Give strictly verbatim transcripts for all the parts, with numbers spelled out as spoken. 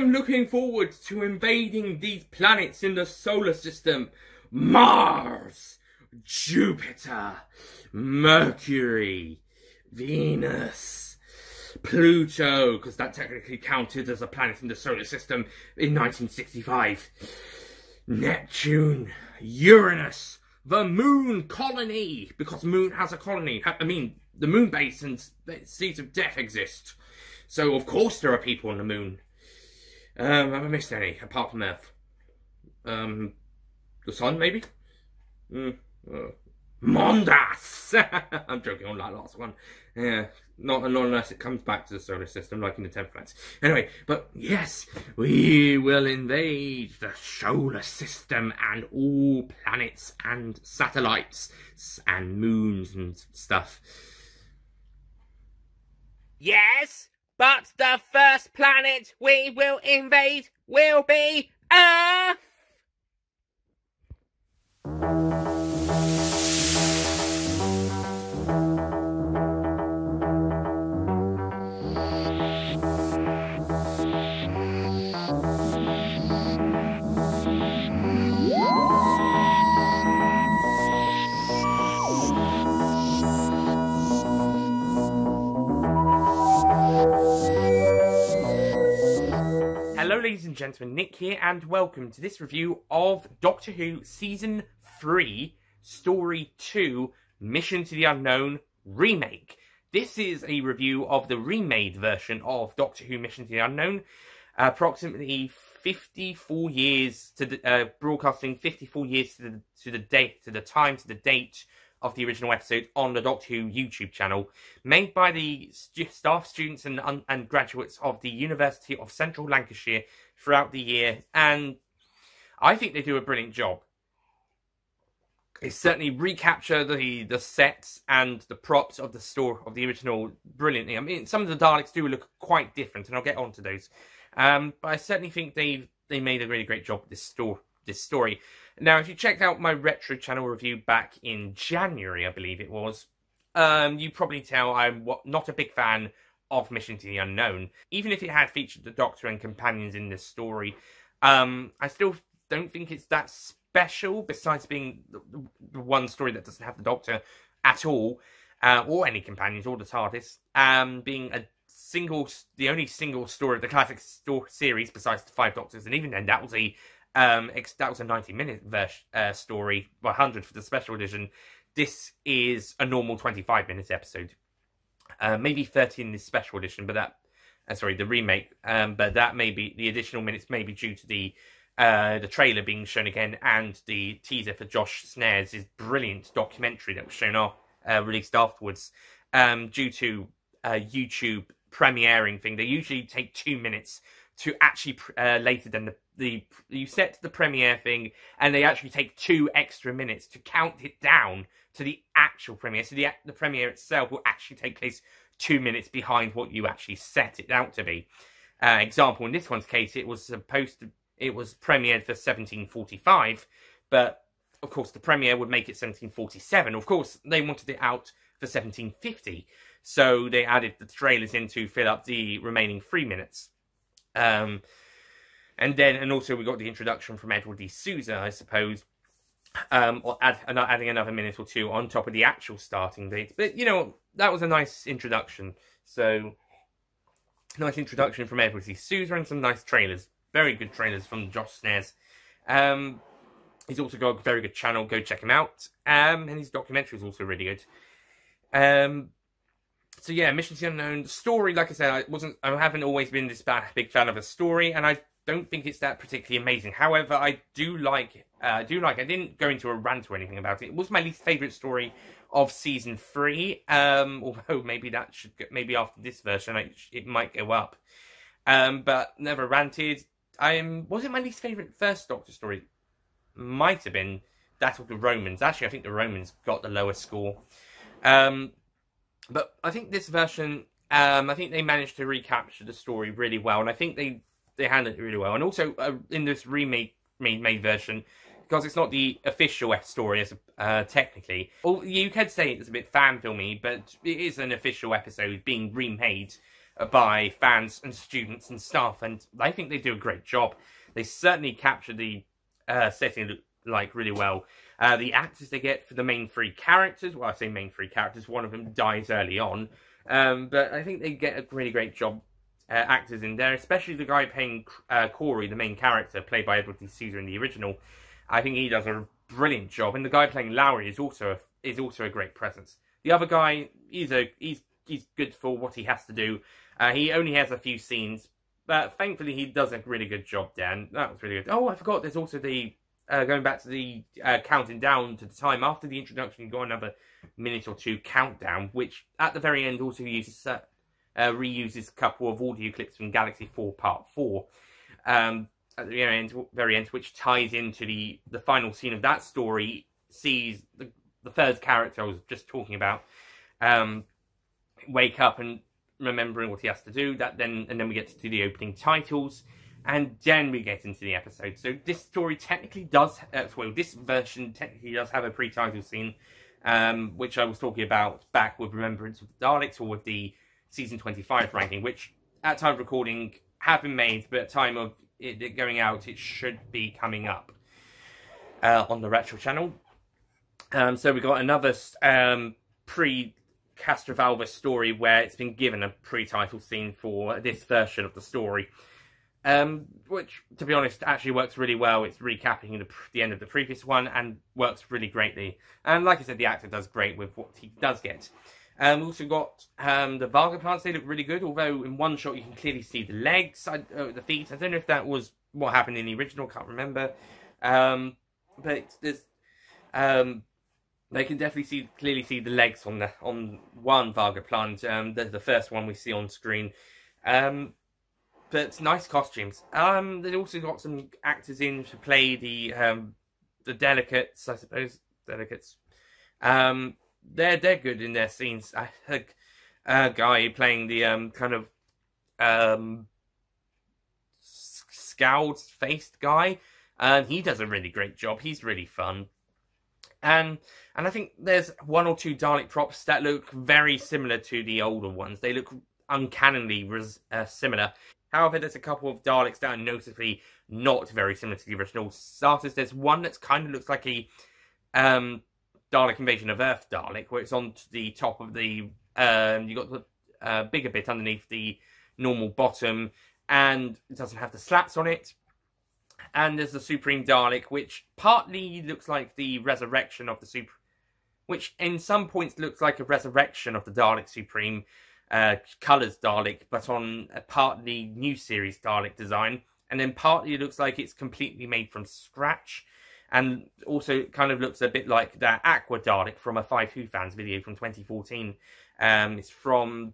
I'm looking forward to invading these planets in the solar system. Mars, Jupiter, Mercury, Venus, Pluto, because that technically counted as a planet in the solar system in nineteen sixty-five. Neptune, Uranus, the moon colony, because moon has a colony. I mean, the moon base and seeds of death exist. So, of course, there are people on the moon. Um, have I missed any, apart from Earth? Um, the sun, maybe? Mm, uh, Mondas! I'm joking on that last one. Yeah, not, not unless it comes back to the solar system, like in the tenth planets. Anyway, but yes, we will invade the solar system and all planets and satellites and moons and stuff. Yes, but the first planet we will invade will be Earth! Hello ladies and gentlemen, Nick here, and welcome to this review of Doctor Who Season three, Story two, Mission to the Unknown Remake. This is a review of the remade version of Doctor Who Mission to the Unknown, uh, approximately fifty-four years to the, uh, broadcasting fifty-four years to the, to the date, to the time, to the date of the original episode on the Doctor Who YouTube channel, made by the st staff, students and, and graduates of the University of Central Lancashire throughout the year, and I think they do a brilliant job. They certainly recapture the, the sets and the props of the story of the original brilliantly. I mean, some of the Daleks do look quite different, and I'll get on to those. Um, but I certainly think they they made a really great job with this story. This story. Now, if you checked out my retro channel review back in January, I believe it was, um, you probably tell I'm not a big fan of Mission to the Unknown. Even if it had featured the Doctor and companions in this story, um, I still don't think it's that special, besides being the, the one story that doesn't have the Doctor at all, uh, or any companions, or the TARDIS, um, being a single, the only single story of the classic story series, besides the Five Doctors, and even then that was a Um, that was a ninety minute version, uh, story, one hundred for the special edition. This is a normal twenty-five minute episode. Uh, maybe thirty in this special edition, but that, uh, sorry, the remake. Um, but that may be, the additional minutes may be due to the, uh, the trailer being shown again, and the teaser for Josh Snares' brilliant documentary that was shown off, uh, released afterwards, um, due to uh, YouTube premiering thing. They usually take two minutes to actually, uh, later than the The, you set the premiere thing, and they actually take two extra minutes to count it down to the actual premiere. So the, the premiere itself will actually take place two minutes behind what you actually set it out to be. Uh, example, in this one's case, it was supposed to, it was premiered for seventeen forty-five, but of course the premiere would make it seventeen forty-seven. Of course, they wanted it out for seventeen fifty, so they added the trailers in to fill up the remaining three minutes. Um... And then, and also we got the introduction from Edward D. Souza, I suppose, um, or add, adding another minute or two on top of the actual starting date. But, you know, that was a nice introduction. So, nice introduction from Edward D. Souza and some nice trailers. Very good trailers from Josh Snares. Um, he's also got a very good channel. Go check him out. Um, and his documentary is also really good. Um... So yeah, Mission to the Unknown story. Like I said, I wasn't. I haven't always been this big fan of a story, and I don't think it's that particularly amazing. However, I do like. Uh, I do like. I didn't go into a rant or anything about it. It was my least favourite story of season three. Um, although maybe that should. Go, maybe after this version, I, it might go up. Um, but never ranted. I'm. Was it my least favourite first Doctor story? Might have been that of the Romans. Actually, I think the Romans got the lowest score. Um. But I think this version, um, I think they managed to recapture the story really well, and I think they, they handled it really well. And also, uh, in this remake made version, because it's not the official story, as uh, technically, or you could say it's a bit fan-filmy, but it is an official episode being remade by fans and students and staff, and I think they do a great job. They certainly capture the uh, setting like really well. Uh, the actors they get for the main three characters, well, I say main three characters, one of them dies early on, um, but I think they get a really great job. Uh, actors in there, especially the guy playing uh, Corey, the main character, played by Edward D. Caesar in the original. I think he does a brilliant job, and the guy playing Lowry is also a, is also a great presence. The other guy, he's a he's he's good for what he has to do. Uh, he only has a few scenes, but thankfully he does a really good job. Dan, that was really good. Oh, I forgot. There's also the uh, going back to the uh, counting down to the time after the introduction. You got another minute or two countdown, which at the very end also uses. Uh, Uh, reuses a couple of audio clips from Galaxy four Part four um, at the very end, very end, which ties into the, the final scene of that story, sees the, the third character I was just talking about um, wake up and remembering what he has to do. That then And then we get to do the opening titles, and then we get into the episode. So this story technically does, uh, well, this version technically does have a pre-title scene, um, which I was talking about back with Remembrance of the Daleks, or with the Season twenty-five ranking, which at time of recording have been made, but at time of it going out, it should be coming up uh, on the Retro channel. Um, so we got another um, pre-Castrovalva story where it's been given a pre-title scene for this version of the story, um, which, to be honest, actually works really well. It's recapping the, the end of the previous one and works really greatly. And like I said, the actor does great with what he does get. Um, we also got um, the Varga plants. They look really good, although in one shot you can clearly see the legs, uh, the feet. I don't know if that was what happened in the original, can't remember. Um, but there's, um, they can definitely see clearly see the legs on the on one Varga plant, um, the, the first one we see on screen. Um, but nice costumes. Um, they also got some actors in to play the um, the delicates, I suppose, delicates. Um, They're they're good in their scenes. I heard a guy playing the um kind of um scowled faced guy, and he does a really great job. He's really fun, and and I think there's one or two Dalek props that look very similar to the older ones. They look uncannily res uh, similar. However, there's a couple of Daleks that are noticeably not very similar to the original starters. There's one that's kind of looks like a um. Dalek Invasion of Earth Dalek, where it's on the top of the, um, you got the uh, bigger bit underneath the normal bottom, and it doesn't have the slats on it. And there's the Supreme Dalek, which partly looks like the resurrection of the Super, which in some points looks like a resurrection of the Dalek Supreme uh, Colours Dalek, but on a partly new series Dalek design, and then partly it looks like it's completely made from scratch. And also kind of looks a bit like that Aqua Dalek from a Five Who Fans video from twenty fourteen. Um, it's from,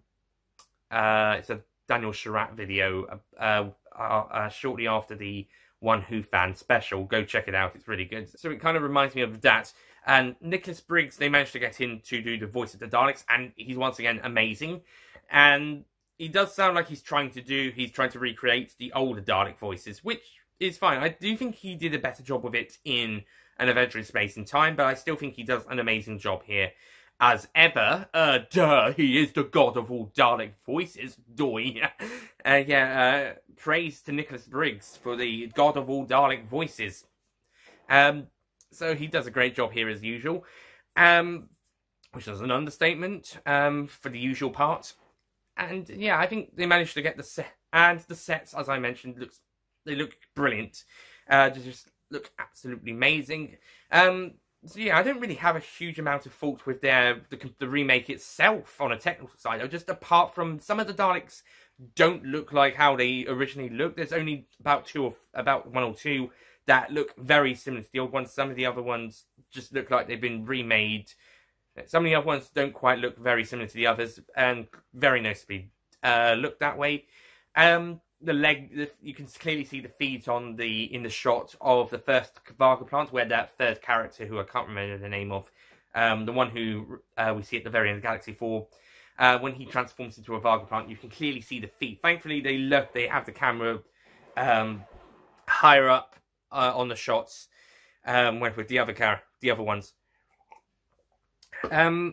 uh, it's a Daniel Sherratt video uh, uh, uh, shortly after the One Who Fan special. Go check it out, it's really good. So it kind of reminds me of that. And Nicholas Briggs, they managed to get him to do the voice of the Daleks, and he's once again amazing. And he does sound like he's trying to do, he's trying to recreate the older Dalek voices, which is fine. I do think he did a better job with it in An Adventure in Space and Time, but I still think he does an amazing job here. As ever, uh, duh, he is the god of all Dalek voices, doy. uh, yeah, uh, praise to Nicholas Briggs for the god of all Dalek voices. Um, so he does a great job here as usual, um, which is an understatement, um, for the usual part. And yeah, I think they managed to get the set, and the sets, as I mentioned, looks They look brilliant. Uh, they just look absolutely amazing. Um, so yeah, I don't really have a huge amount of fault with their the, the remake itself on a technical side. Just apart from some of the Daleks don't look like how they originally looked. There's only about two or about one or two that look very similar to the old ones. Some of the other ones just look like they've been remade. Some of the other ones don't quite look very similar to the others, and very noticeably uh, look that way. Um, The leg, the, you can clearly see the feet on the in the shot of the first Varga plant, where that third character, who I can't remember the name of, um, the one who uh, we see at the very end of Galaxy four, uh, when he transforms into a Varga plant, you can clearly see the feet. Thankfully, they look, they have the camera um, higher up uh, on the shots, um, with the other car, the other ones. Um,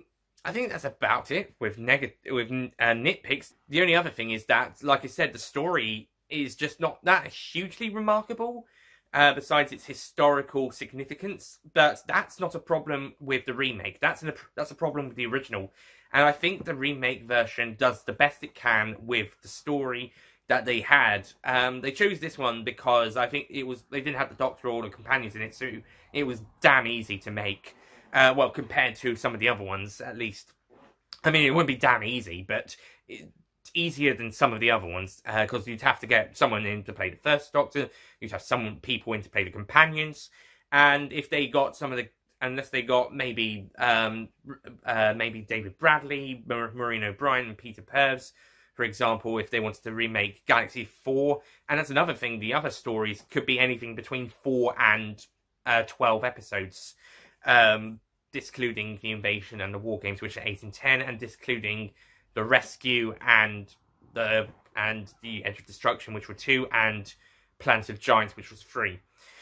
I think that's about it with neg- with uh, nitpicks. The only other thing is that, like I said, the story is just not that hugely remarkable, uh, besides its historical significance. But that's not a problem with the remake. That's an, that's a problem with the original. And I think the remake version does the best it can with the story that they had. Um, they chose this one because I think it was they didn't have the Doctor or the companions in it, so it was damn easy to make. Uh, well, compared to some of the other ones, at least. I mean, it wouldn't be damn easy, but it's easier than some of the other ones, because uh, you'd have to get someone in to play the first Doctor, you'd have some people in to play the companions, and if they got some of the, unless they got maybe um, uh, maybe David Bradley, Maureen O'Brien, and Peter Purves, for example, if they wanted to remake Galaxy four, and that's another thing, the other stories could be anything between four and uh, twelve episodes. Um, discluding the invasion and the war games, which are eight and ten, and discluding the rescue and the and the Edge of Destruction, which were two, and Planet of Giants, which was three.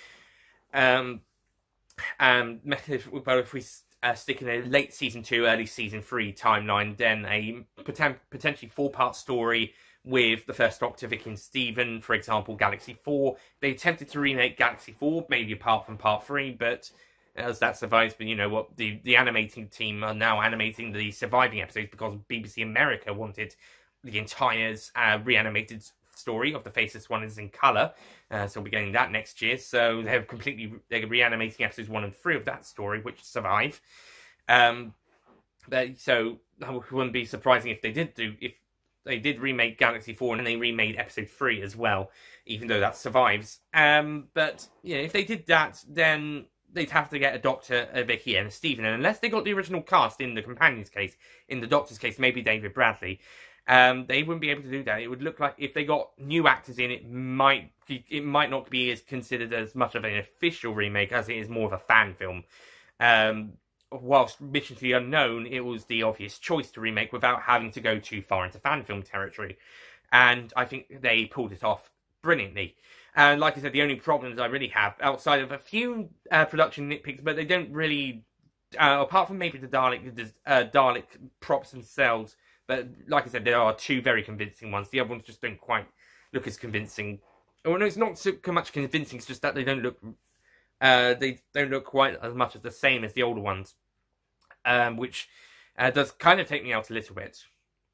Um, um, if, but if we uh, stick in a late season two, early season three timeline, then a poten- potentially four-part story with the first Doctor, Vicky and Steven, for example, Galaxy four. They attempted to remake Galaxy four, maybe apart from part three, but as that survives, but you know what, the, the animating team are now animating the surviving episodes because B B C America wanted the entire uh, reanimated story of the Faceless One is in colour, uh, so we'll be getting that next year. So they're completely they're reanimating episodes one and three of that story, which survive. Um, but, so it wouldn't be surprising if they did do if they did remake Galaxy four and then they remade episode three as well, even though that survives. Um, but yeah, if they did that, then they'd have to get a Doctor, a Vicky, and a Steven. And unless they got the original cast in the Companion's case, in the Doctor's case, maybe David Bradley, um, they wouldn't be able to do that. It would look like if they got new actors in, it might it might not be as considered as much of an official remake as it is more of a fan film. Um, whilst Mission to the Unknown, it was the obvious choice to remake without having to go too far into fan film territory. And I think they pulled it off brilliantly. And like I said, the only problems I really have, outside of a few uh, production nitpicks, but they don't really, uh, apart from maybe the Dalek, uh, Dalek props themselves, but like I said, there are two very convincing ones. The other ones just don't quite look as convincing. Oh no, it's not so much convincing, it's just that they don't look, uh, they don't look quite as much as the same as the older ones, um, which uh, does kind of take me out a little bit.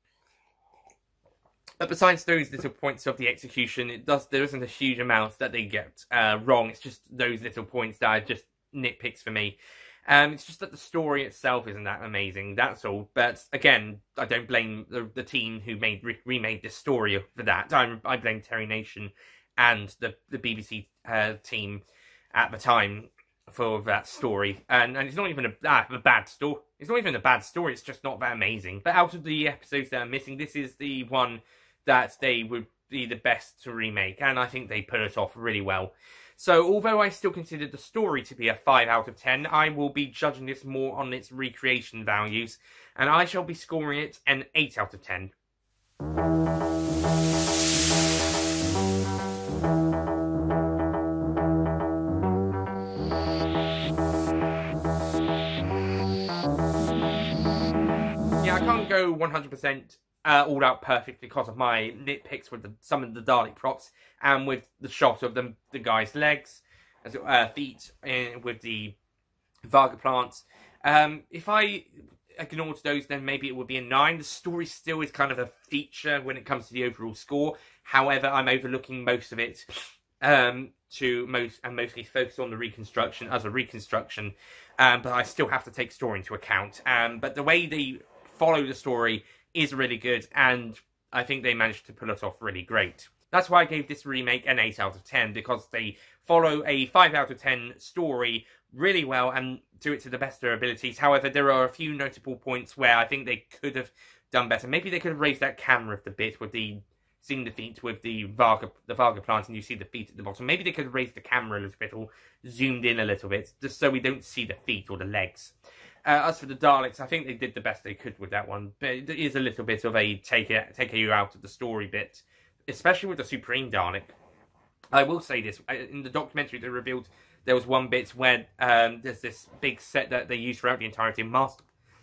But besides those little points of the execution, it does there isn't a huge amount that they get uh, wrong. It's just those little points that are just nitpicks for me. Um, it's just that the story itself isn't that amazing, that's all. But again, I don't blame the, the team who made re- remade this story for that. I, I blame Terry Nation and the, the B B C uh, team at the time for that story. And, and it's not even a, ah, a bad story. It's not even a bad story, it's just not that amazing. But out of the episodes that are missing, this is the one that they would be the best to remake, and I think they put it off really well. So, although I still consider the story to be a five out of ten, I will be judging this more on its recreation values, and I shall be scoring it an eight out of ten. Yeah, I can't go one hundred percent Uh, all out perfect because of my nitpicks with the, some of the Dalek props and with the shot of the, the guy's legs, as uh, feet, and with the Varga plants. Um, if I ignored those, then maybe it would be a nine. The story still is kind of a feature when it comes to the overall score. However, I'm overlooking most of it um, to most and mostly focus on the reconstruction as a reconstruction. Um, but I still have to take story into account. Um, but the way they follow the story is really good, and I think they managed to pull it off really great. That's why I gave this remake an eight out of ten, because they follow a five out of ten story really well and do it to the best of their abilities. However, there are a few notable points where I think they could have done better. Maybe they could have raised that camera a bit with the seeing the feet with the Varga, the Varga plant, and you see the feet at the bottom. Maybe they could have raised the camera a little bit or zoomed in a little bit, just so we don't see the feet or the legs. Uh, as for the Daleks, I think they did the best they could with that one, but it is a little bit of a take it, take you out of the story bit, especially with the Supreme Dalek. I will say this, in the documentary they revealed there was one bit where um, there's this big set that they use throughout the entirety of Master,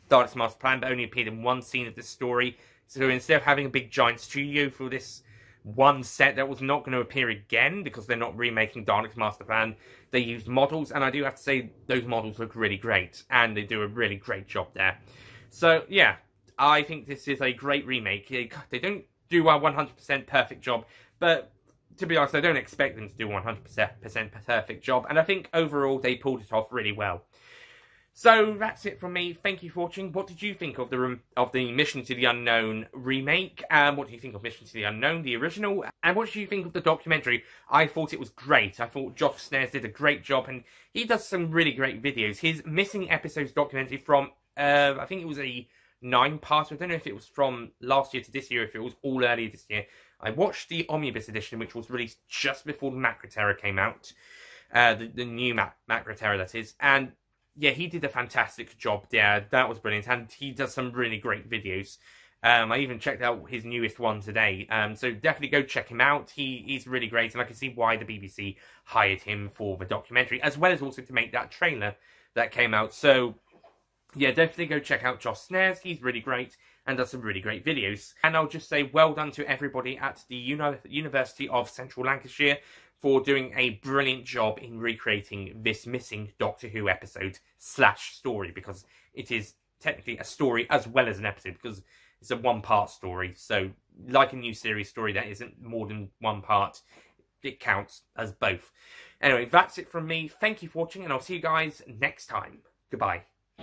Daleks Master Plan, but only appeared in one scene of this story. So instead of having a big giant studio for this one set that was not going to appear again, because they're not remaking Daleks Master Plan, they used models, and I do have to say, those models look really great, and they do a really great job there. So, yeah, I think this is a great remake. They, they don't do a one hundred percent perfect job, but to be honest, I don't expect them to do a one hundred percent perfect job, and I think overall they pulled it off really well. So that's it from me. Thank you for watching. What did you think of the of the Mission to the Unknown remake? Um, what do you think of Mission to the Unknown, the original? And what do you think of the documentary? I thought it was great. I thought Josh Snares did a great job, and he does some really great videos. His Missing Episodes documentary from, uh, I think it was a nine-part. I don't know if it was from last year to this year, if it was all earlier this year. I watched the Omnibus edition, which was released just before the Macra Terror came out. Uh, the, the new Mac Macra Terror, that is. And yeah, he did a fantastic job there. That was brilliant. And he does some really great videos. Um, I even checked out his newest one today. Um, so definitely go check him out. He, he's really great. And I can see why the B B C hired him for the documentary, as well as also to make that trailer that came out. So yeah, definitely go check out Josh Snares. He's really great and does some really great videos. And I'll just say well done to everybody at the Uni University of Central Lancashire for doing a brilliant job in recreating this missing Doctor Who episode slash story, because it is technically a story as well as an episode, because it's a one-part story. So, like a new series story that isn't more than one part, it counts as both. Anyway, that's it from me. Thank you for watching, and I'll see you guys next time. Goodbye.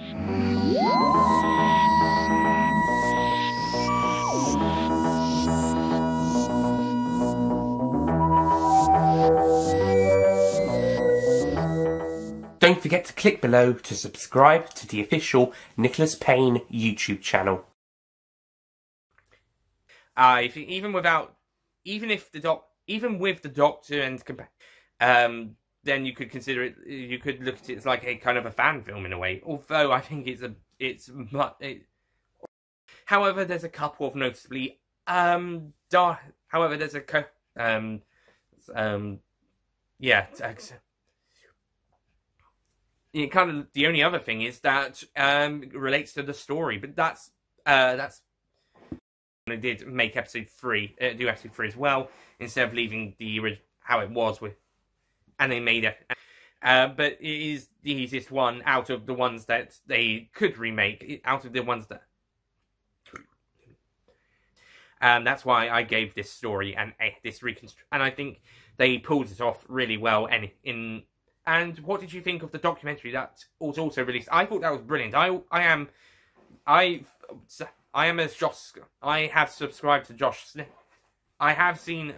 Don't forget to click below to subscribe to the official Nicholas Payne YouTube channel. Uh, if, even without, even if the doc, even with the Doctor and um, then you could consider it. You could look at it as like a kind of a fan film in a way. Although I think it's a, it's. It, however, there's a couple of noticeably um. Dark, however, there's a um, um, yeah. It kind of the only other thing is that um relates to the story, but that's uh that's they did make episode three, uh, do episode three as well, instead of leaving the how it was with, and they made it. Uh, but it is the easiest one out of the ones that they could remake, out of the ones that. Um, that's why I gave this story and uh, this reconstruct, and I think they pulled it off really well. And in and what did you think of the documentary that was also released? I thought that was brilliant. I I am I I am as Josh. I have subscribed to Josh Smith. I have seen.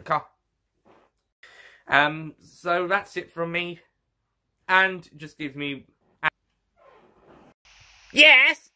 Um. So that's it from me, and just give me. Yes.